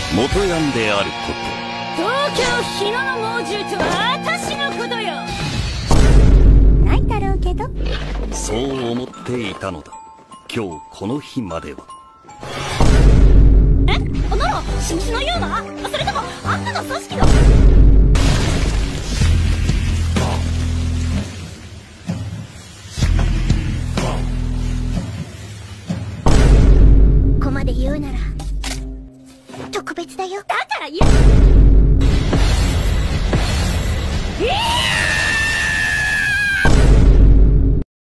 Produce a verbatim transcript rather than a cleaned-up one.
元ヤンであること。 東京日野の猛獣とは私のことよ。 ないだろうけど。 そう思っていたのだ。今日この日までは。 え、なら新種のユーマ？それとも悪の組織の？ ここまで言うなら特別だよ。 だから言う。えー